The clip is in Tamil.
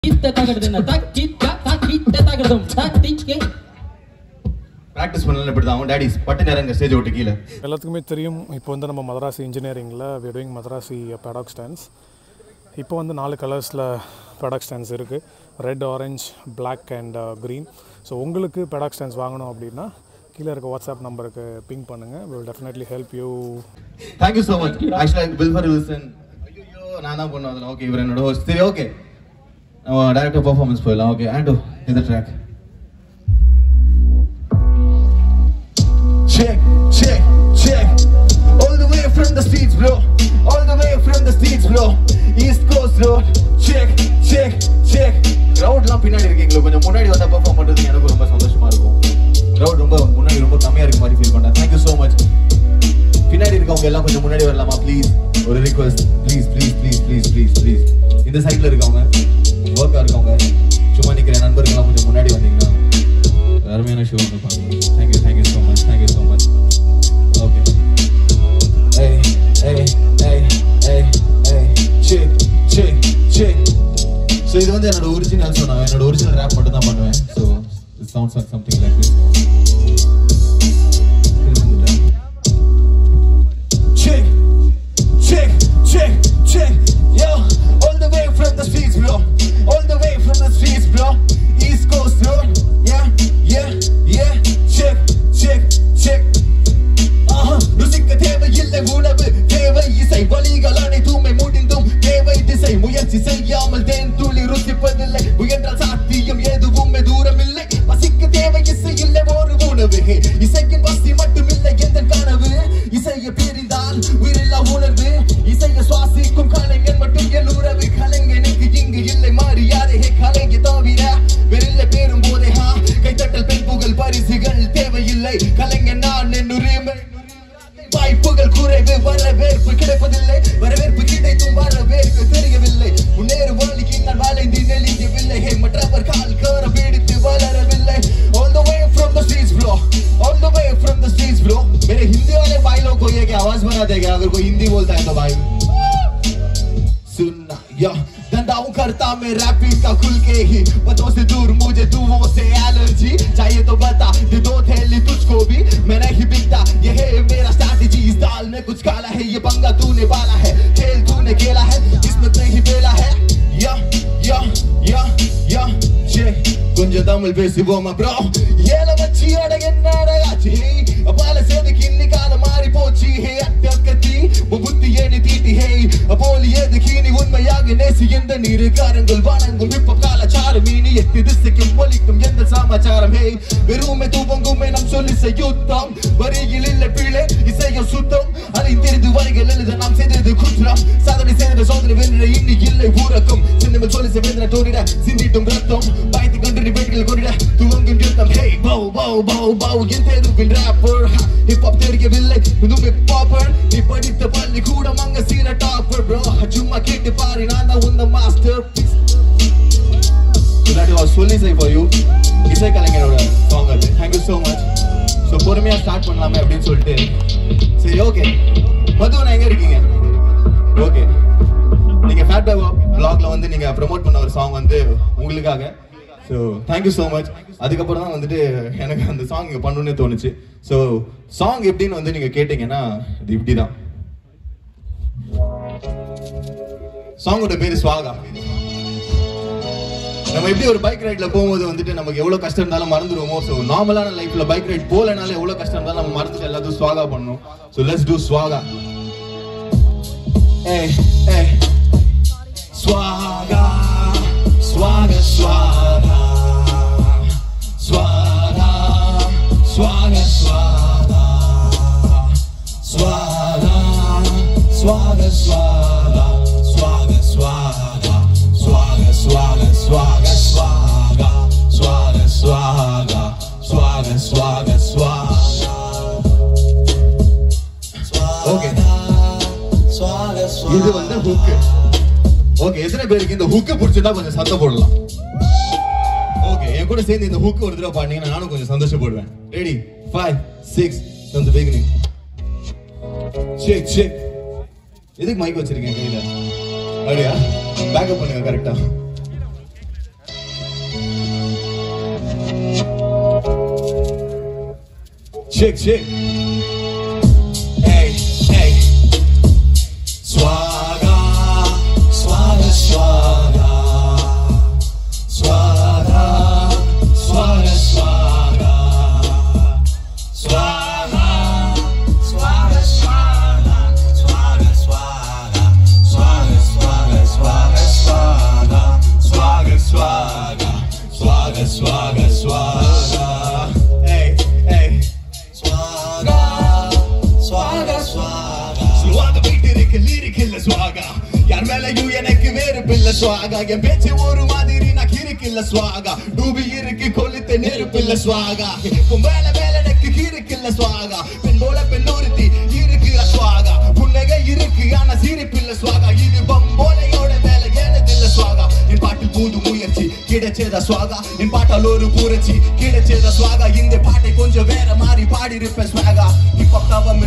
practice பண்ணல இப்படி தான் டாடிஸ் பட்டு நேரங்க ஸ்டேஜ் விட்டு கீழ எல்லாத்துக்குமே தெரியும். இப்போ வந்து நம்ம Madrasi இன்ஜினியரிங்கில் we are doing Madrasi paddock stands. இப்போ வந்து 4 கலர்ஸில் paddock stands இருக்குது, red, orange, black and green. So உங்களுக்கு paddock stands வாங்கணும் அப்படின்னா கீழே இருக்க வாட்ஸ்அப் நம்பருக்கு பிங் பண்ணுங்கள். we will definitely help you. Thank you so much. Actually Bill for listen. ஐயோ நான் தான் பண்ணுவேன். ஓகே இவர் என்னோட ஹோஸ்ட். சரி ஓகே நம்ம டைரக்டர் பெர்ஃபார்மன்ஸ் போயிடலாம். ஓகே ஆண்டோ இந்த track check check check all the way from the streets bro, all the way from the streets bro, east coast road check check check crowd லாம் பின்னாடி இருக்கீங்களா, கொஞ்சம் முன்னாடி வந்தா பெர்ஃபார்ம் பண்றது எனக்கு ரொம்ப சந்தோஷமா இருக்கும். crowd ரொம்ப முன்னாடி ரொம்ப கம்மியா இருக்க மாதிரி ஃபீல் பண்ணேன். thank you so much. பின்னாடி இருக்கவங்க எல்லாம் கொஞ்சம் முன்னாடி வரலாமா ப்ளீஸ், ஒரு request please please please please please please. இந்த சைடுல இருக்கவங்க ஒர்க்கா இருக்கவங்க சும்மா நிக்கிற நண்பர்கள்லாம் கொஞ்சம் முன்னாடி வந்தீங்கன்னா அருமையான ஷோ பார்க்கலாம். thank you so much, thank you so much. okay hey hey hey hey hey check check check. so இது வந்து என்னோட ஒரிஜினல் சொன்னா என்னோட ஒரிஜினல் ரேப் மட்டும் தான் பண்ணுவேன். so it sounds like something like this. check check check check yo all the way from the streets bro, all the way from the streets bro, east coast road yeah yeah yeah check check check ருசிக்க தேவை இல்லை உணவு, தேவை இசை, வழிகள் அனைத்துமே முடிந்தும் தேவை திசை. முயற்சி செய்யாமல் தேன் துளி ருசிப்பதில்லை, முயன்றால் சாத்தியம் எதுவுமே தூரம் இல்லை. பசிக்க தேவை இசை இல்லை ஒரு உணவு, இசையின் பசி மட்டுமில்லை எந்த கனவு. இசையை பிரிந்தால் உயிரில்லா உணர்வு, இசையை சுவாசிக்கும் கலைஞன் மட்டும் என் உறவு. கலைஞனுக்கு இங்கு இல்லை மரியாதை, கலைஞ தவிர வெறில்லை பேரும் போதே கைத்தட்டல் பெண் புகழ் பரிசுகள் தேவையில்லை. கலைஞன் நான் என் உரிமை, வாய்ப்புகள் குறைவு, வரவேற்பு கிடைப்பதில்லை, வரவேற்பு கிடைத்தும் வரவேற்பு தெரியவில்லை. முன்னேறு வழிக்கு நான் வளைந்து நெளியவில்லை, மற்றவர் கால் கர பிடித்து வளரவில்லை. all the way from the streets bro, all the way from the streets bro. मेरे हिंदी वाले भाई लोग को ये क्या आवाज बना देगा अगर कोई हिंदी बोलता है तो भाई सुनना या धंधाऊं करता मैं रैपिंग का खुल के ही, पतों से दूर मुझे दुओं से एलर्जी चाहिए तो बता दे दो थैली तुझको भी, मैं नहीं बिकता ये है मेरा स्ट्रैटेजी. इस दाल में कुछ काला है, ये पंगा तूने पाला है, खेल तूने खेला है, इसमें नहीं बेला है. या या या या check கொஞ்சம் தமிழ் பேசுவோமா bro. ஏல வச்சி அடங்கன்னாடயாச்சி அப்பால சேதுக்கு இன்னிக்கால மாறி போச்சு. ஹே அட்டக்கத்தி புத்தி ஏனி தீட்டி ஹே அப்போலி எதுக்கு நீ உண்மையாக நேசி எந்த நீரு காரங்கள் வணங்கும் இப்ப காலச்சாரம் மீனி எட்டு திசைக்கும் ஒலிக்கும் எந்த சமாச்சாரம். ஹே வெறுமே தூவங்குமே நம் சொல்லி செய்யுத்தம், வரியில் இல்லை பிழை இசையம் சுத்தம், அதை தெரிந்து வரிகள் எழுத நாம் செய்தது குற்றம். சாதனை செய்த சோதனை வென்ற இன்னி இல்லை ஊரக்கம், சின்னமல் சொல்லி செவேந்திர தோறிட சிந்திட்டும் ரத்தம், பயத்து கண்டு வெற்றிகள் கொண்டிட துவங்கும் யுத்தம். ஹே பௌ பௌ பௌ பௌ என் தேர்வில் ராப்பர், ஹிப் ஹாப் தெரியவில்லை இதுவே பாப்பர், நீ படித்த பள்ளி கூட அங்க சீல டாப்பர் ப்ரோ. சும்மா கேட்டு பாரு நான் தான் உந்த மாஸ்டர் பீஸ். சொல்லி செய் ஃபார் யூ இசை கலைஞரோட சாங் அது. thank you so much. So பொறுமையா ஸ்டார்ட் பண்ணலாமே அப்படின்னு சொல்லிட்டு சரி ஓகே. மதுவன் எங்க இருக்கீங்க? ஓகே நீங்க ஃபேட் பாய் vlogல வந்து நீங்க ப்ரோமோட் பண்ண ஒரு சாங் வந்து உங்களுக்காக. So thank you so much. அதுக்கப்புறம் தான் வந்துட்டு எனக்கு அந்த சாங் இங்கே பண்ணணும்னு தோணுச்சு. ஸோ சாங் எப்படின்னு வந்து நீங்க கேட்டீங்கன்னா இது இப்படிதான். சாங்கோட பேரு ஸ்வாகா. நம்ம எப்படி ஒரு பைக் ரைட்ல போகும்போது வந்துட்டு நமக்கு எவ்வளவு கஷ்டம் இருந்தாலும் மறந்துடுவோமோ, ஸோ நார்மலான லைஃப்ல பைக் ரைட் போலனால எவ்வளவு கஷ்டம் இருந்தாலும் நம்ம மறந்துட்டு எல்லாத்தையும் ஸ்வாகா பண்ணணும். ஸோ லெட்ஸ் டூ ஸ்வாகா. ஏய் ஏய் ஸ்வாகா ஸ்வாகா ஸ்வாகா ஸ்வாகா ஸ்வாகா ஸ்வாகா ஸ்வாகா ஸ்வாகா ஸ்வாகா ஸ்வாகா ஸ்வாகா ஸ்வாகா ஸ்வாகா ஸ்வாகா ஸ்வாகா ஸ்வாகா ஸ்வாகா ஸ்வாகா ஸ்வாகா. ஓகே இது வந்து ஹுக். ஓகே எத்தனை பேருக்கு இந்த ஹுக் பிடிச்சிருந்தா கொஞ்சம் சத்தம் போடலாம். ஓகே என் கூட சேர்ந்து இந்த ஹுக் ஒரு தடவை பாடினீங்கன்னா நானும் கொஞ்சம் சந்தோஷப்படுவேன். Ready 5 6 from the beginning. check check. எதுக்கு மைக் வச்சிருக்கேன் கையில? அப்படியா பேக்கப் பண்ணுங்க கரெக்டா. check, check. Hey, hey. Swaga, swaga, swaga. Swaga, swaga, swaga. Swaga, swaga, swaga. Swaga, swaga. Swaga, swaga, swaga, swaga. Swaga, swaga. Swaga, swaga, swaga. Hey, hey. Swaga, swaga, swaga. Swaga beat irukku lyric illa swaga. Yaar melayu enakku veru pilla swaga. En pechu oru madiri na kirik illa swaga. Dubi irukku kolithe nerup illa swaga. Kumbala mela nekku kirik illa swaga. Pendola pennoruthi irukku swaga. Punnaga irukku ana sirip illa swaga. Idu bamboleyoda mela enadilla swaga. En paatil poodu muyarchi kidacheda swaga. En paatal oru purachi kidacheda swaga. Inde paatai konja vera mari paadi iruppa swaga. Hip hop tava